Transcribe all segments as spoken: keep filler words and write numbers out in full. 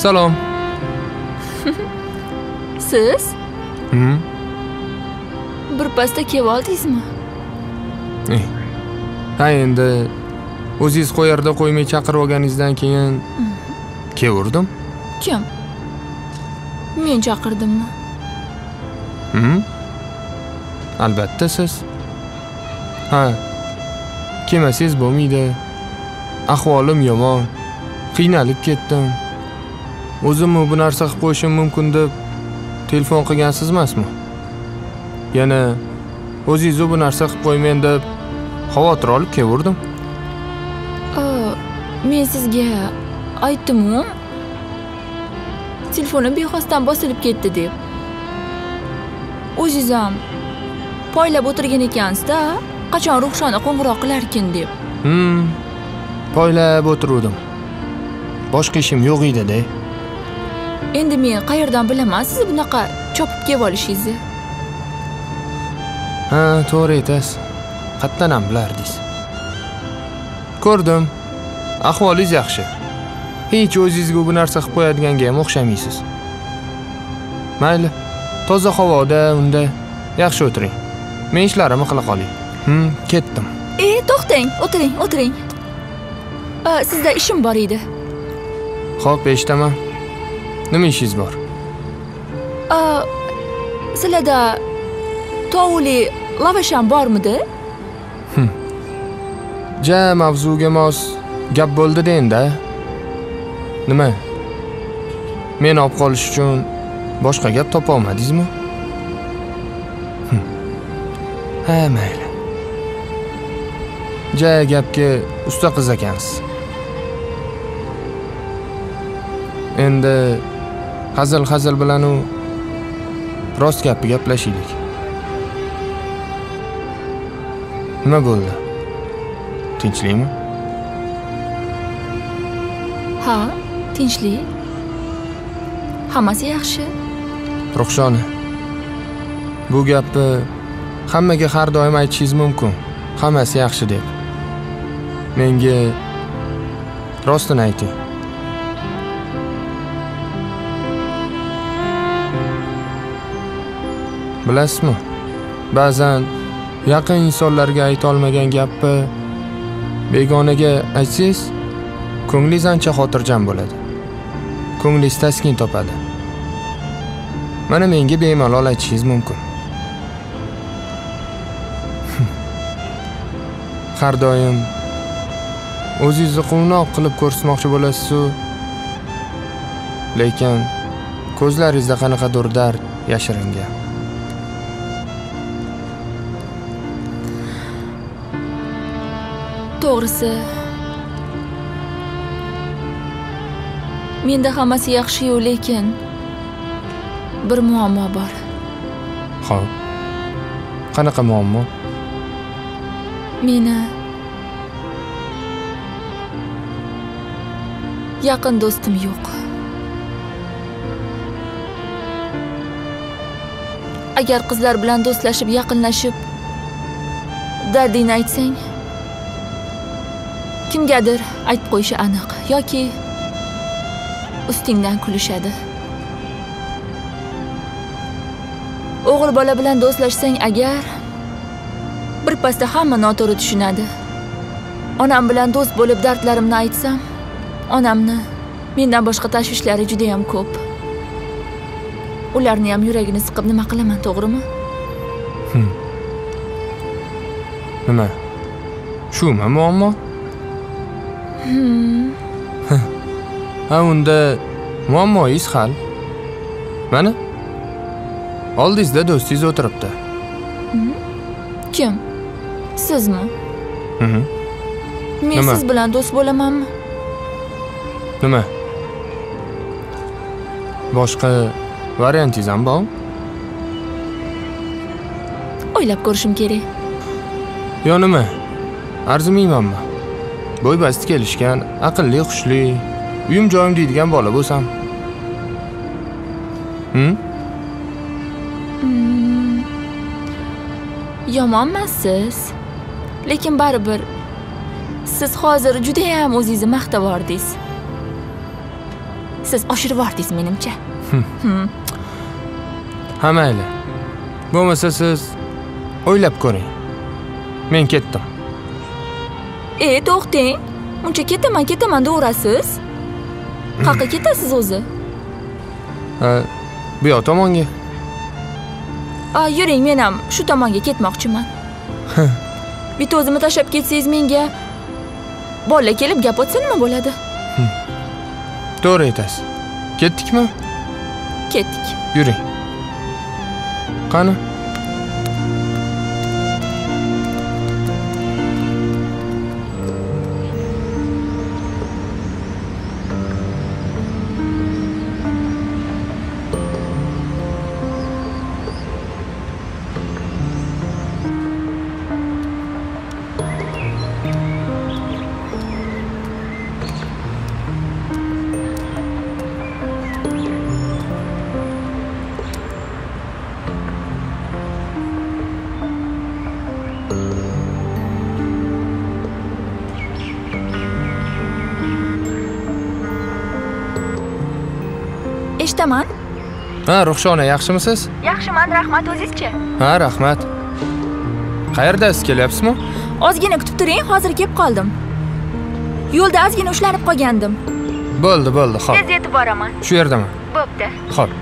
Salom. Siz? Hı. Bir pasda kelib oldingizmi? Eh. Ha endi o'zingiz qo'yarda qo'ymay chaqirib olganingizdan keyin keldim. Kim? Men chaqirdimmi? Hı? Albatta siz. Ha. Kelmasangiz bo'lmaydi. Ahvolim yomon. Qiynalib ketdim. O'zimni bu narsa qilib qo'yishim mumkin deb telefon qilgansiz emasmi? Yana o'zingiz bu narsa qilib qo'ymen deb xavotir olib keldim. Men sizga aytdim-ku, telefonim bexosdan bosilib ketdi deb. O'zingiz ham poylab o'tirgan ekansiz-da, qachon Ruxshona qo'ng'iroq qilar ekan deb. Hmm. Poylab o'tirdim. Boshqa ishim yo'q edi-da. Endi men qayerdan bilaman siz bunaqa chopib kelib olishingizni? Ha, to'g'ri aytasiz. Qatdan ham bilardingiz. Ko'rdim. Ahvolingiz yaxshi. Hech o'zingizga bu narsa qilib qo'yadiganga ham o'xshamaysiz. Mayli. Toza havoda unda yaxshi o'tiring. Men ishlarimni qila qolay. Hm, ketdim. E, to'xtang, o'tiring, o'tiring. Sizda ishim bor edi. Xo'p, eshitaman. Nima ishingiz bor? A, sizlarda tovuli lavash ham bormidi? Hm. Ja, mavzuga mos gap bo'ldi-da endi. Nima? Men olib qolish uchun boshqa gap topa olmadingizmi? Hm. Ha, mayli. Ja, gapga usta qiz ekansiz. Endi hazil-hazil bilan u rost gapni gaplashaylik. Nima bo'ldi? Tinchlikmi? Ha, tinchlik. Hammasi yaxshi. Ruxshona. Bu gapni hammaga har doim aytishingiz mumkin. Hammasi yaxshi deb. Menga rostini ayting. Bilasizmi? Ba'zan yaqin insonlarga ayta olmagan gapni begonaga aytsangiz, ko'nglingiz ancha xotirjam bo'ladi. Ko'nglingiz taskin topadi. Mana menga bemalol aytishingiz mumkin. Har doim o'zingizni quvnoq qilib ko'rsatmoqchi bo'lasiz-ku, lekin ko'zlaringizda qanaqadir dard yashiringan. To'g'risi, menda hammasi yaxshi-yu, lekin bir muammo bor. Xo'p. Qanaqa muammo? Meni yaqin do'stim yo'q. Agar qizlar bilan do'stlashib, yaqinlashib, dardingni aytsang, kimgadir aytib qo'yishi aniq yoki ustingdan kulishadi. O'g'il bola bilan do'stlashsang agar, bir pasda hamma noto'g'ri tushunadi. Onam bilan do'st bo'lib dardlarimni aytsam, onamni mendan boshqa tashvishlari juda ham ko'p. Ularni ham yuragini siqib nima qilaman, to'g'rimi? Hmm. Nima? Shumi muammo? Hmm. Ha, unda muammoingiz hal. Mana oldingizda do'stingiz o'tiribdi. Kim? Sizmi? Mhm. Men siz bilan do'st bo'lamanmi? Nima? Boshqa variantingiz ham bormi? O'ylab ko'rishim kerak. Yo nima? Arzimaymanmi? Bo'y-basti kelishgan, aqlli, xushli, uyim joyim deydigan bola bo'lsam. Hm? Hmm. Yomonmisiz, lekin baribir siz hozir juda ham o'zingizni maqtavordingiz. siz oshirib yordingiz menimcha. Ha mayli. Bo'lmasa siz o'ylab ko'ring. Men ketdim. E, to'xtang. Uncha ketaman, ketaman deyorasiz. Qayerga ketasiz o'zi? Ha, bu yoq tomonga. A, yuring, men ham shu tomonga ketmoqchiman. Bitta o'zimni tashlab ketsangiz menga bolalar kelib gap otsa nima bo'ladi? To'g'ri aytasiz. Ketdikmi? Ketdik. Yuring. Qani? Eshitaman. Ha, Ruxshona, yaxshimisiz? Yaxshiman, rahmat, o'zingizchi? Ha, rahmat. Qayerdasiz, kelyapsizmi? Ozgina kutib turing, hozir kelib qoldim. Yo'lda ozgina ushlanib qolgandim. Bo'ldi, bo'ldi, xo'p. Tez yetib boraman. Shu yerdaman. Bo'pti. Xo'p.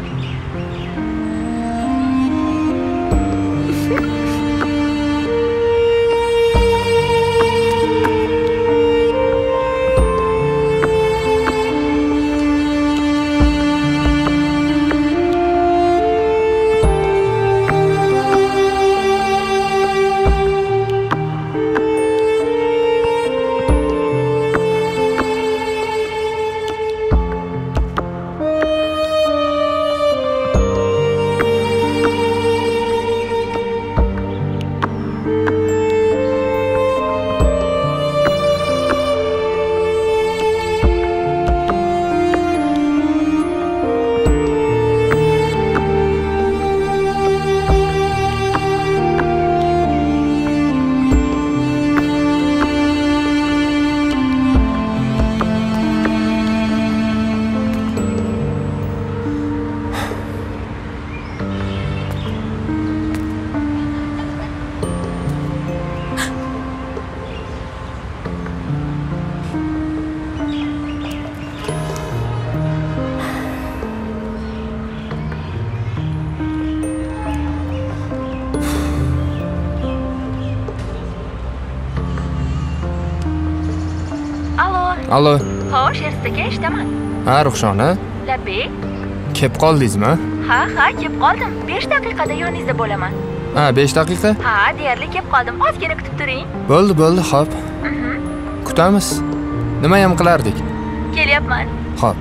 Allo. Xo'sh, ertaga eshitaman. Ha, Ruxshona. Labbek. Kelib qoldingizmi? Ha, ha, kelib qoldim. besh daqiqada yoningizda bo'laman. Ha, besh daqiqa? Ha, deyarli kelib qoldim. Ozgina kutib turing. Bo'ldi, bo'ldi, xo'p. Kutamiz. Nima ham qilardik? Kelyapman. Xo'p.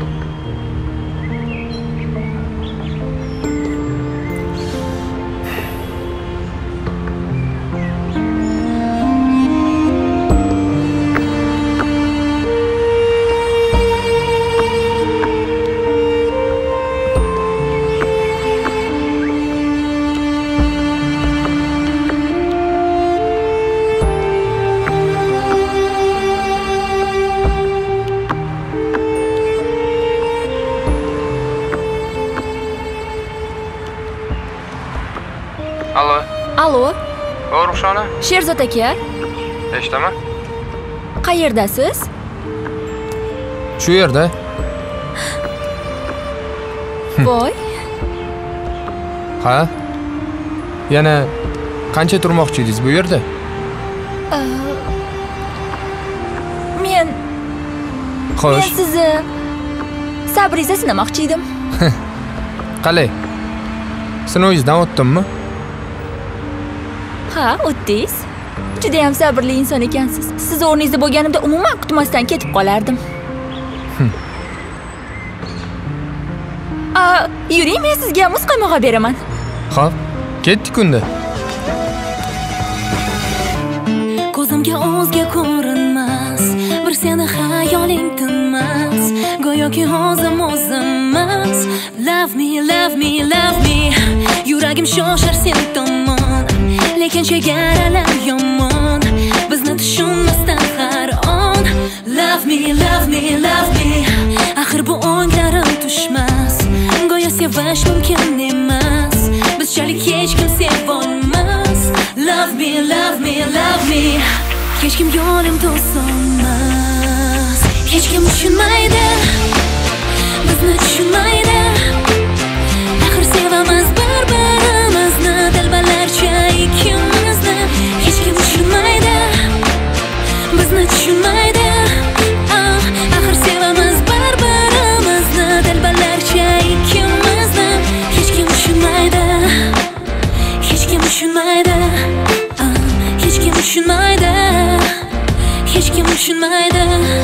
Allo. Allo. O, Ruxshona. Sherzod aka. Eshitaman. Qayerdasiz? Shu yerda. Voy. Ha? Yana qancha turmoqchi edingiz bu yerda? Men Xo'sh. Men sizni sabringizni sinamoqchi edim. Qalay? Sinovingizdan o'tdimmi? Ha, o'tdingiz. Juda ham sabrli inson ekansiz. Siz o'rningizda bo'lganimda umuman kutmasdan ketib qolardim. A, yuring, men sizga muz qaymog'i beraman. Xo'p, ketdik unda. Ko'zimga o'zga ko'rinmas, bir seni xayoling tinmas, go'yoki o'zim o'zimmas. Love me, love me, love me. Yuragim shoshar sen tomon, lekin chegaralar yomon, bizni tushunmasdan har on. Love me, love me, love me. Axir bu o'nglar hech kim yo'lim to'solmas. Hech kim tushunmaydi, bizni tushunmaydi. Axir sevamiz bir-birimizni, dilbarlarcha ikkimizni. Hech kim tushunmaydi, bizni tushunmaydi. Ah, axir sevamiz bir-birimizni, dilbarlarcha ikkimizni. Hech kim tushunmaydi, hech kim tushunmaydi. Ah, hech kim tushunmaydi, hech kim tushunmaydi.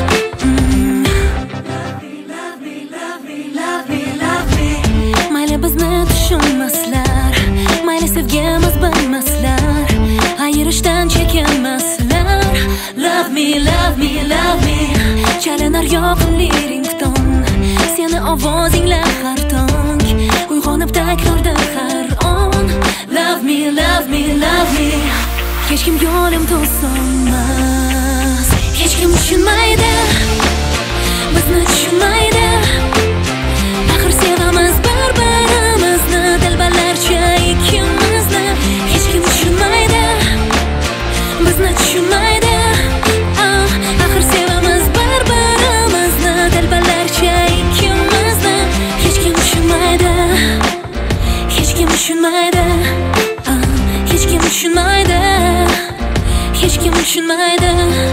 Mayli bizni tushunmaslar, mayli sevgimiz bilmaslar, ayirishdan chekinmaslar. Love me, love me, love me. Chalinar yoqimli rington, seni ovozinglar har tong, uyg'onib takrorda har on. Love me, love me, love me. Hech kim yo'lim to'solmas. Hech kim tushunmaydi, bizni tushunmaydi. Axir sevamiz bir-birimizni, dilbarlarcha ikkimizni. Hech kim tushunmaydi, bizni tushunmaydi. Ah, axir sevamiz bir-birimizni, dilbarlarcha ikkimizni. Hech kim tushunmaydi, hech kim tushunmaydi. Ah, hech kim tushunmaydi, hech kim tushunmaydi.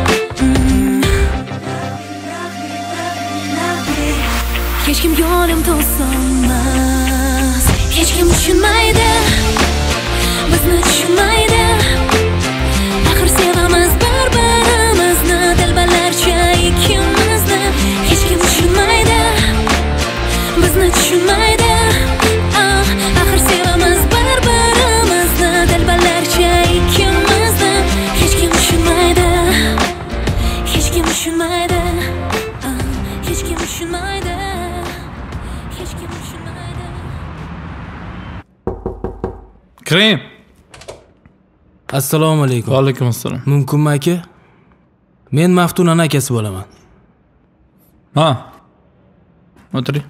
Hech kim yo'lim to'solmas. Hech kim tushunmaydi, bizni tushunmaydi. Axir sevamiz bir-birimizni, dilbarlarcha ikkimizni. Hech kim tushunmaydi, bizni tushunmaydi. Ah, axir sevamiz bir-birimizni, dilbarlarcha ikkimizni. Hech kim tushunmaydi, hech kim tushunmaydi. Ah, hech kim tushunmaydi. Kiring. Assalomu alaykum. Va alaykum assalom. Mumkinmi aka? Men Maftunan akasi bo'laman. Ha. O'tiring.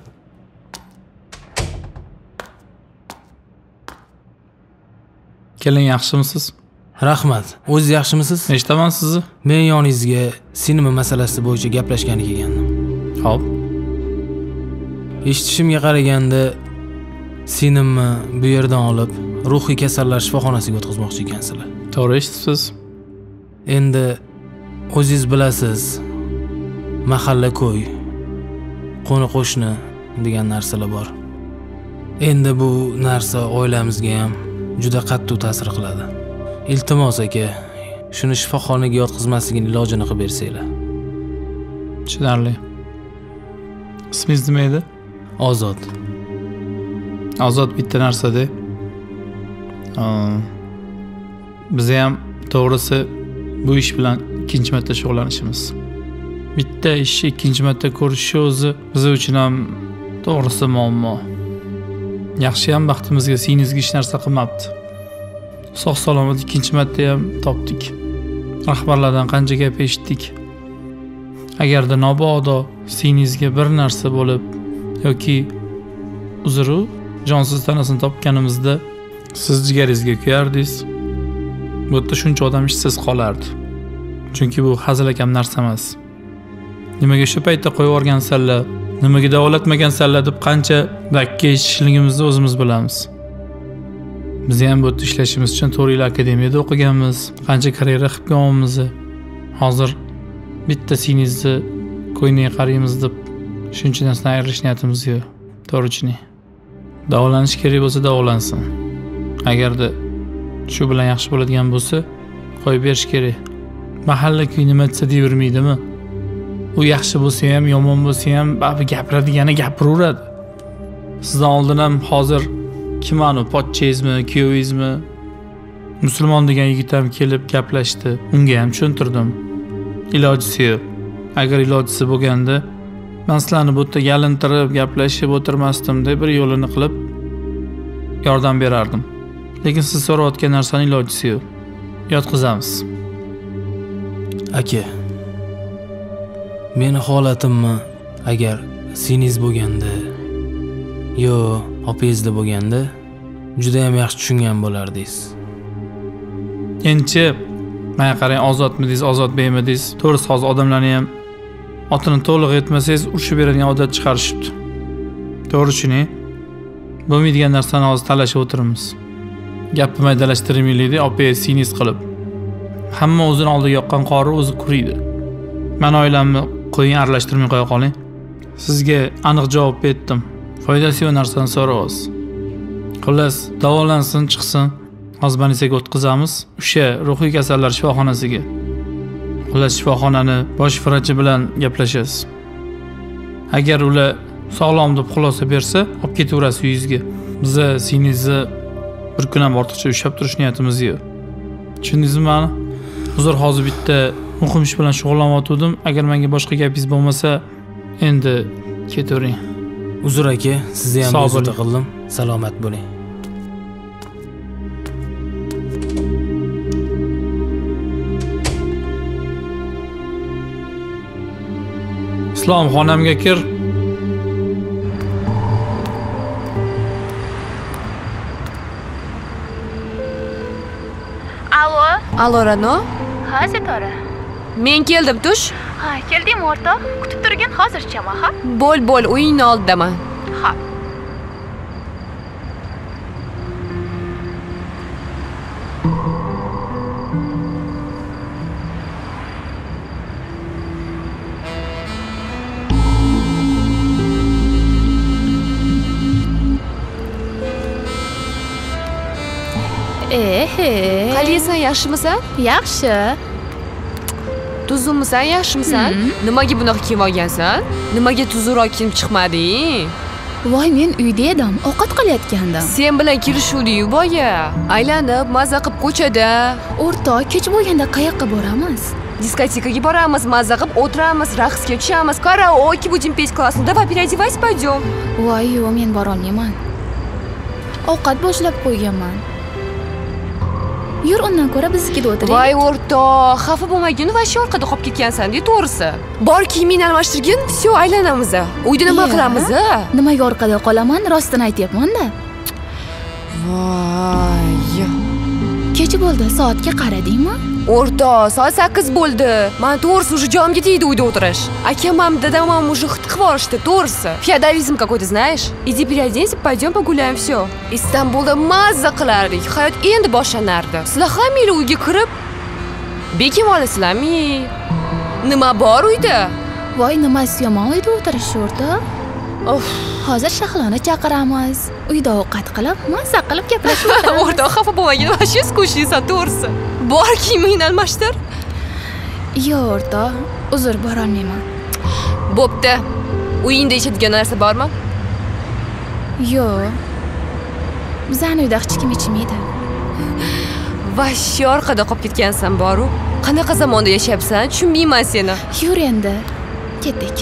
Keling, yaxshimisiz? Rahmat. O'zingiz yaxshimisiz? Eshitaman sizni. Men yoningizga sinimi masalasi bo'yicha gaplashgani kelgandim. Xo'p. Eshitishimga qaraganda sinimni bu yerdan olib ruhiy kasallar shifoxonasiga o'tkazmoqchi ekansizlar. To'g'ri eshitibsiz. Endi o'zingiz bilasiz, mahalla ko'y, qo'ni qo'shni degan narsalar bor. Endi bu narsa oilamizga ham juda qattiq ta'sir qiladi. Iltimos aka, shuni shifoxonaga yotqizmasligini ilojini qilib bersanglar. Tushunarli. Ismingiz nima edi? Ozod. Ozod bitta narsada. Biz ham to'g'risi bu ish bilan ikkinchi marta shug'ullanishimiz. Bitta ishni ikkinchi marta ko'rish o'zi biz uchun ham to'g'risi muammo. Yaxshi ham baxtimizga siningizga hech narsa qilmabdi. Sog' salomat ikkinchi marta ham topdik. Rahbarlardan qancha gap eshitdik. Agarda mabodo siningizga bir narsa bo'lib yoki uzru jonsiz tanasini topganimizda siz jigaringizga kuyardingiz. Bu yerda shuncha odam ishsiz qolardi. Chunki bu hazilakam narsa emas. Nimaga shu paytda qo'yib yuborgansanlar, nimaga davolatmagansanlar deb qancha dakka eshitishligimizni o'zimiz bilamiz. Biz ham bu yerda ishlashimiz uchun to'rt yil akademiyada o'qiganmiz, qancha karyera qilib kelganmiz. Hozir bitta singizni qo'yniga qaraymiz deb shuncha narsadan ayrilish niyatimiz yo'q. To'g'richini. Davolanish kerak bo'lsa davolansin. Agarda shu bilan yaxshi bo'ladigan bo'lsa, qo'yib berish kerak. Mahalla ko'y nima desa deyavermaydimi? U yaxshi bo'lsa ham, yomon bo'lsa ham, babi gapiradigani gapiraveradi. Sizdan oldin ham hozir kim anu pochchangizmi, kuyovingizmi, musulmon degan yigit ham kelib gaplashdi. Unga ham tushuntirdim. Ilojisi yo'q. Agar ilojisi bo'lganda, men sizlarni bu yerda yalintirib gaplashib o'tirmasdim deb bir yo'lini qilib yordam berardim. Lekin siz so'rayotgan narsaning ilojisi yo'q. Yotqizamiz. Aka, meni holatimni agar singiz bo'lganda yo opangizda bo'lganda juda ham yaxshi tushungan bo'lardingiz. Endi Mana qarang, ozodmidingiz, ozodbekmidingiz? To'g'risi hozir odamlarni ham otini to'liq etmasangiz urishib beradigan odat chiqarishibdi. To'g'ri tushuning. Bo'lmaydigan narsani hozir talashib o'tiramiz. Gapni maydalashtirmaylik-da, opa singiz qilib. Hamma o'zini oldiga yoqqan qori o'zi quriydi. Men oilamni qo'ying, aralashtirmay qo'ya qoling. Sizga aniq javob berdim. Foydasi yo'q narsani so'raysiz. Xullas, davolansin, chiqsin. Hozir больницаga o'tkazamiz. O'sha ruhiy kasallar shifoxonasiga. Xullas, shifoxonani bosh vrachi bilan gaplashasiz. Agar ular sog'lom deb xulosa bersa, olib ketaverasiz uyingizga. Biza singizni bir kun ham ortiqcha ushlab turish niyatimiz yo'q. Tushundingizmi meni? Hozir hozir bitta muhim ish bilan shug'ullanayotgandim. Agar menga boshqa gapingiz bo'lmasa, endi ketavering. Uzr aka, sizni ham bezovta qildim. Salomat bo'ling. Islom, xonamga kir. Alo. Alo Rano. Ha, Sitora. Men keldim, tush. Ha, keldingmi o'rtoq? Kutib turgin hozirchama, ha? Bo'l, bo'l, uyingni oldidaman. Ha. Ehe. Qalaysan, yaxshimisan? Yaxshi. Tuzukmisan, yaxshimisan? Nimaga bunaqa kiyib olgansan? Nimaga tuzukroq kiyib chiqmading? Voy, men uyda edim, ovqat qilayotgandim. Sen bilan kelishuvdik-ku boya. Aylanib, mazza qilib ko'chada. O'rtoq, kech bo'lganda qayoqqa boramiz? Diskotekaga boramiz, mazza qilib o'tiramiz, raqsga tushamiz. Karaoke будем петь классно. Давай переодевайся, пойдем. Voy, yo'q, men bora olmayman. Ovqat boshlab qo'yganman. Yur, undan ko'ra biznikida o'tiraylik. Voy o'rtoq, xafa bo'lmagin va shu orqada qolib ketgansan-da, to'g'risi. Bor kiyimingni almashtirgin, всё, aylanamiz. Uyda nima qilamiz? Nimaga orqada qolaman? Rostini aytyapman-da. Voy. Kech bo'ldi, soatga qaradingmi? O'rtoq, soat sakkiz bo'ldi. Men to'g'risi уже jonimga tegdi uyda o'tirish. Akam ham, dadam ham уже xit qilib yuborishdi, to'g'risi. Feodalizm какой-то, знаешь? Иди переоденься, пойдем погуляем, всё. Istanbulda mazza qilardik. Hayot endi boshlanardi. Sizlar hammanglar uyga kirib bekim olasizlarmi? Nima bor uyda? Voy, nimasi yomon uyda o'tirish o'rtoq? Of, hozir Shahloni chaqiramiz. Uyda ovqat qilib, mazza qilib gaplashib o'tiramiz. O'rtoq, xafa bo'lmagin, вообще скучныйsan, to'g'risi. Bor kiyimingni almashtir. Yo'q, o'rtoq, uzr, bora olmayman. Bo'pti. Uyingda ichadigan narsa bormi? Yo'q. Bizning uyda hech kim ichmaydi. Voy, orqada qolib ketgansan, boru. Qanaqa zamonda yashayapsan? Tushunmayman seni. Yur endi. Ketdik.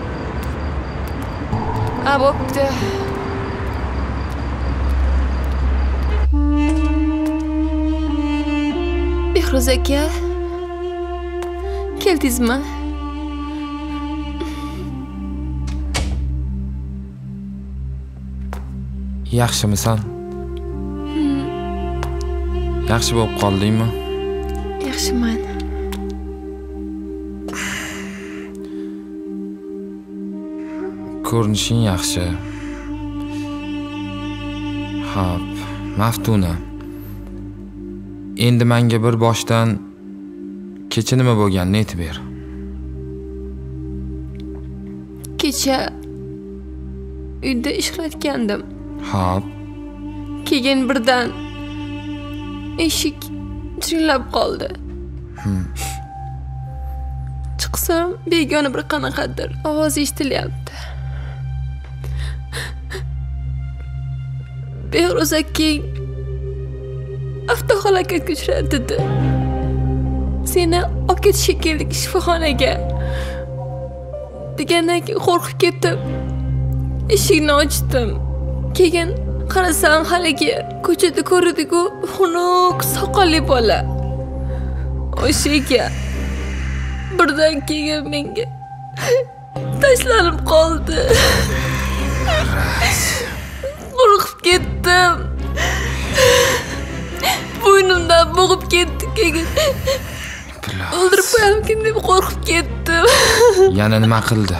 Ha, bo'pti. Behruz aka, keldingizmi? Yaxshimisan? Yaxshi bo'lib qoldingmi? Yaxshiman. Ko'rinishing yaxshi. Hop, Maftuna. Endi menga bir boshdan kecha nima bo'lganini aytib ber. Kecha uyda ishlayotgandim. Hop. Keyin birdan eshik chirillab qoldi. Chiqsam, begona bir qanaqadir ovoz eshitilyapti. Behruz akang avtohalokatga uchradi dedi. Seni olib ketishga keldik shifoxonaga. Degandan keyin qo'rqib ketib, eshikni ochdim. Keyin qarasam, haligi ko'chada ko'rdik-ku, xunuk soqolli bola. O'sha ekan. Birdan keyin menga tashlanib qoldi. Qo'rqib ketdim. Bo'ynimdan bo'g'ib ketdi. Keyin qolarmikin deb qo'rqib ketdim. Yana nima qildi?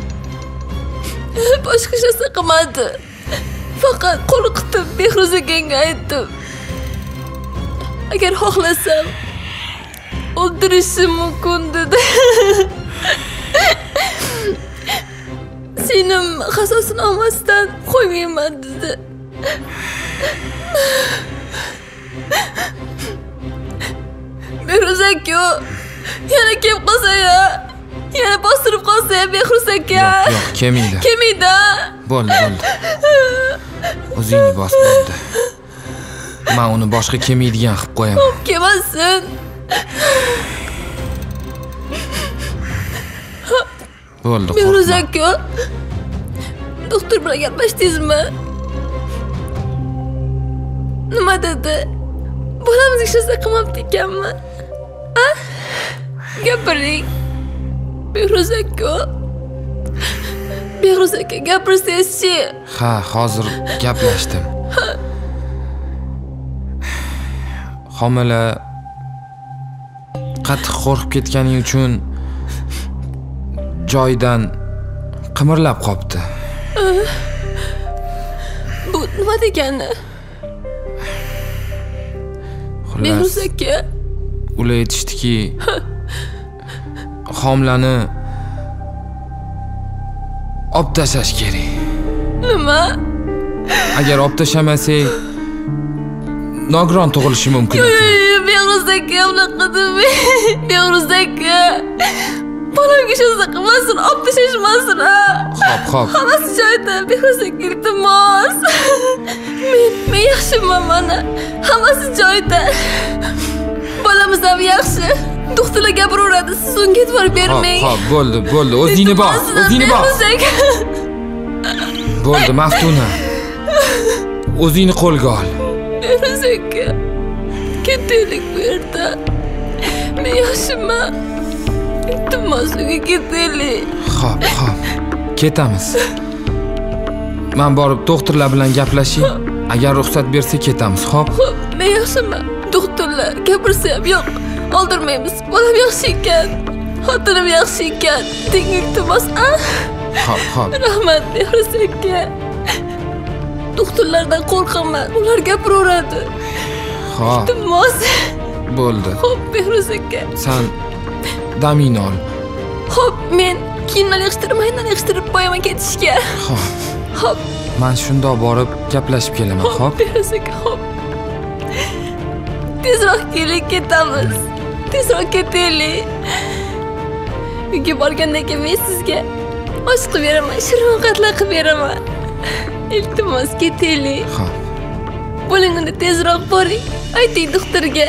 Boshqa hech narsa qilmadi. Faqat qo'rqitib Behruz akangga aytdim. Agar xohlasam o'ldirishim mumkin dedi. Senim qasosini olmasdan qo'ymayman dedi. Behruz aka, yana kelib qolsa ya, yana bostirib qolsa ya Behruz aka. Yo'q, yo'q, kelmaydi. Kelmaydi. Bo'ldi, bo'ldi. O'zingni bos bo'ldi. Men uni boshqa kelmaydigan qilib qo'yaman. Kelmasin. Bo'ldi, Behruz qo'rqma. aka, doktor bilan gaplashdingizmi? Nima dedi? Bolamiz hech narsa qilmabdi ekanmi? Ha? Gapiring. Behruz aka. Behruz aka, gapirsangiz-chi. Ha, hozir gaplashdim. Homila qattiq qo'rqib ketganing uchun joyidan qimirlab qopti. Bu nima degani? Behruz aka, ular aytishdiki, homilani olib tashlash kerak. nima? Agar olib tashlamasak, nogiron tug'ilishi mumkin ekan. Behruz aka, unaqa demang. Behruz aka. Bolamga hech narsa qilmasin, olib tashlashmasin ha. Xo'p, xo'p. Hammasi joyida, Behruz aka, iltimos. Men, men yaxshiman mana. Hammasi joyida. Bolamiz ham yaxshi. Doktorlar gapiraveradi, siz unga e'tibor bermang. Xo'p, xo'p, bo'ldi, bo'ldi. O'zingni bos, o'zingni bos. Behruz aka. Bo'ldi, Maftuna. O'zingni qo'lga ol. Behruz aka. Ketaylik bu yerdan. Men yaxshiman. Iltimos, uyga ketaylik. Xo'p, xo'p. Ketamiz. Men borib doktorlar bilan gaplashay. Agar ruxsat bersa ketamiz, xo'p? Xo'p, men yaxshiman. Doktorlar gapirsa ham yo'q. Oldirmaymiz. Bolam yaxshi ekan. Xotinim yaxshi ekan. Deng iltimos, a? Xo'p, xo'p. Rahmat Behruz aka. Doktorlardan qo'rqaman. Ular gapiraveradi. Xo'p, Iltimos. bo'ldi. Xo'p, Behruz aka. Sen damingni ol. Xo'p, men kiyimlarni yig'ishtirib, maynani yig'ishtirib qo'yaman ketishga. Xo'p. Xo'p, Men shundoq borib gaplashib kelaman, xo'p? Behruz aka, xo'p. Tezroq keling, ketamiz. Tezroq ketaylik. Uyga borgandan keyin men sizga osh qilib beraman, shirin ovqatlar qilib beraman. Iltimos, ketaylik. Xo'p. Bo'ling, unda tezroq boring. Ayting doktorga.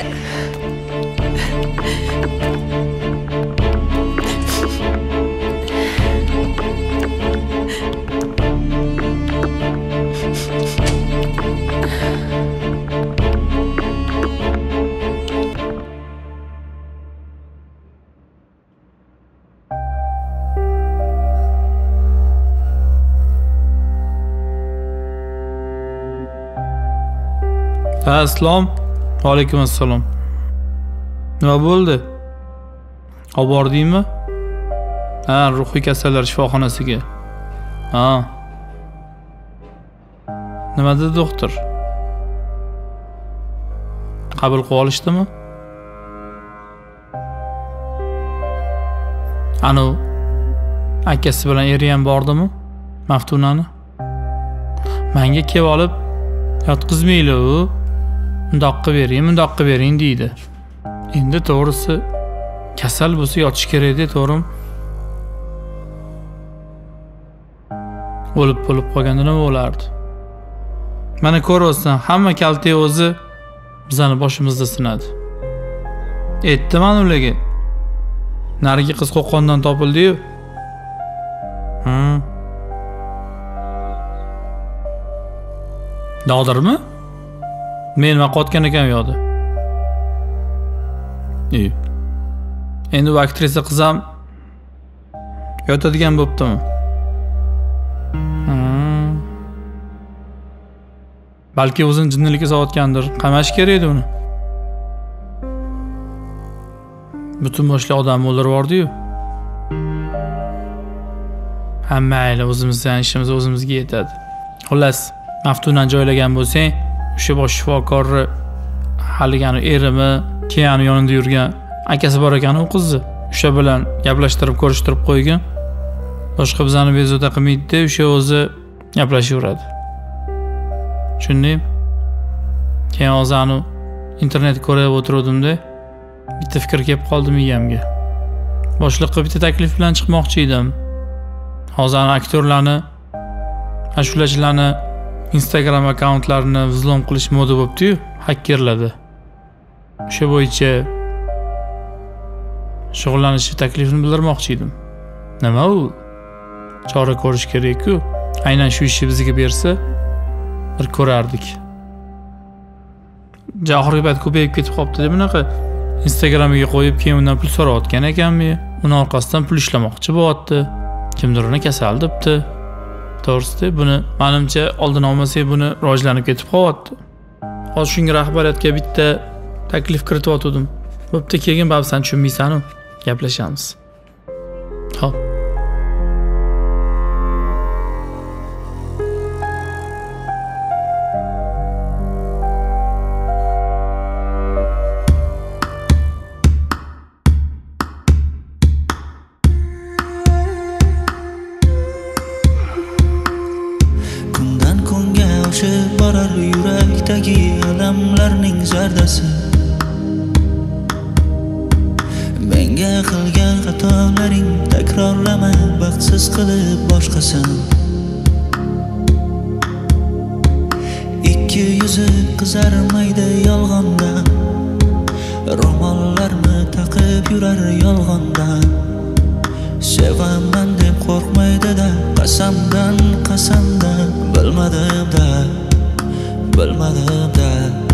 Ha, aslom. Va alaykum assalom. Nima bo'ldi? Olib bordingmi? Ha, ruhiy kasallar shifoxonasiga. Ha. Nima dedi doktor? Qabul qilib olishdimi? Anu akasi bilan eri ham bordimi? Maftunani. Menga kelib olib yotqizmaylar u. Mundoq qilib bering, mundoq qilib bering deydi. Endi to'g'risi kasal bo'lsa yotish kerak edi, to'g'rimi? O'lib bo'lib qolganda nima bo'lardi? Mana ko'ryapsan, hamma kaltay o'zi bizani boshimizda sinadi. Aytdim ularga. Narigi qiz qo'qondan topildi-yu. Hmm. Dog'dirmi? Men nima qotgan ekan u yoqda. E. Endi u aktrisa qiz ham yotadigan bo'ptimi? Hmm. Balki o'zini jinnilikka solayotgandir. Qamash kerak edi uni. butun boshli odam o'ldirib yubordi-yu. Ha mayli, o'zimizdan ishimiz o'zimizga yetadi. Xullas, Maftunani joylagan bo'lsang, o'sha bosh shifokorni haligani erimi, keyin yonida yurgan akasi bor ekan u qizni. O'sha bilan gaplashtirib ko'rishtirib qo'ygan. Boshqa bizani bezovta qilmaydi, o'sha o'zi gaplashaveradi. Tushundingmi? Keyin o'zani internet ko'rib o'tirdim-da, bitta fikr kelib qoldi miyamga. Boshliqqa bitta taklif bilan chiqmoqchi edim. Hozirgi aktyorlarni, ashulachilarni Instagram akkauntlarini vzlom qilish moda bo'libdi-yu, hakkerlarda. O'sha bo'yicha shug'ullanish taklifini bildirmoqchi edim. Nima u? Chora ko'rish kerak-ku. Aynan shu ishni bizga bersa, bir ko'rardik. Jahoriy payt ko'payib ketib qopti-da bunaqa. Instagramiga qo'yib, keyin undan pul so'rayotgan ekanmi? Uni orqasidan pul ishlamoqchi bo'lyapti. Kimdir uni kasal debdi. To'g'risi, buni menimcha oldin olmasak buni rivojlanib ketib qolyapti. Hozir shunga rahbariyatga bitta taklif kiritib o'tdim. Bo'pti, keyin babsan tushunmaysan-ku, gaplashamiz. Xo'p. Borar yurakdagi alamlarning zardasi, menga qilgan xatolaring takrorlama, baxtsiz qilib boshqasin. Ikki yuzi qizarmaydi yolg'ondan, ro'mollarni taqib yurar yolg'ondan. Sevaman deb qo'rqmaydi-da, qasamdan qasamdan bilmadim-da, bilmadim-da.